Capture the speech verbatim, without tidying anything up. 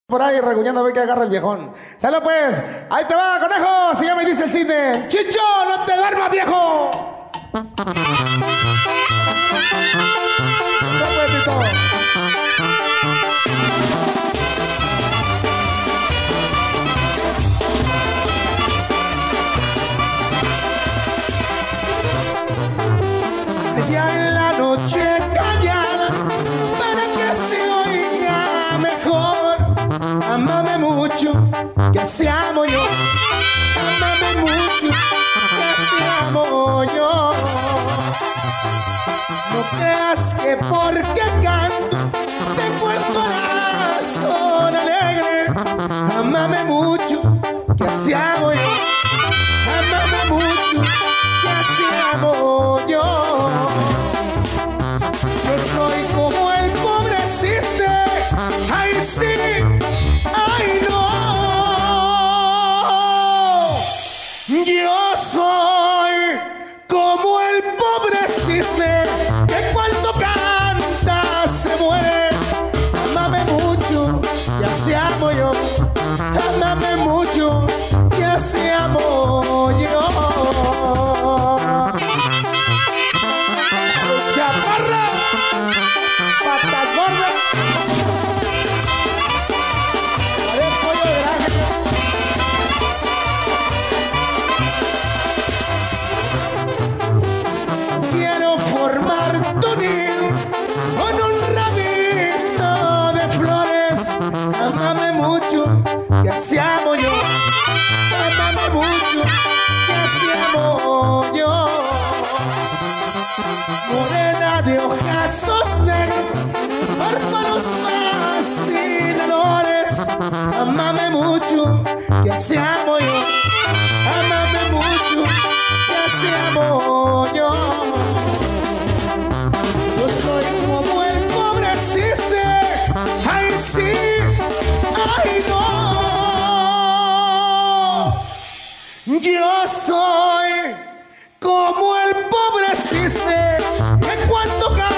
Por ahí reguñando a ver que agarra el viejón. ¡Salud pues! ¡Ahí te va, conejo! Se llama y dice el cine. ¡Chicho, no te duermas, viejo! ¡No, pues, Tito! Allá en la noche callada, para que se oiga mejor. Ámame mucho, que así amo yo. Ámame mucho, que así amo yo. No creas que porque canto tengo el corazón alegre. Ámame mucho, que así amo yo. Ámame mucho, que así amo yo. Yo soy como el pobre cisne. ¡Ay, sí! ¡Ay, no! Yo soy como el pobre cisne que cuando canta se muere. Ámame mucho, y así amo yo. Ámame mucho, y así amo yo. ¡Chaparra! ¡Patas gordas! Formar tu nido con un ramito de flores. Ámame mucho, que así amo yo. Ámame mucho, que así amo yo. Morena de ojazos negros, párpados fascinadores. Ámame mucho, que así amo yo. Ámame mucho, que así amo yo. Yo soy como el pobre cisne. ¡Ay, sí! ¡Ay, no! Yo soy como el pobre cisne que cuando cae